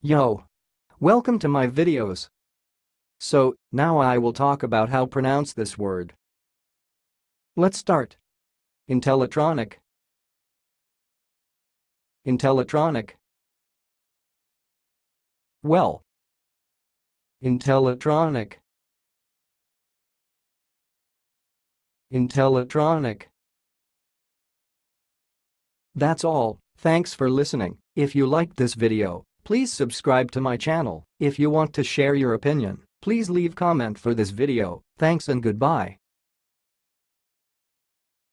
Yo! Welcome to my videos. So, now I will talk about how pronounce this word. Let's start. Intellitronic. Intellitronic. Well. Intellitronic. Intellitronic. That's all. Thanks for listening. If you liked this video, please subscribe to my channel. If you want to share your opinion, please leave comment for this video. Thanks and goodbye.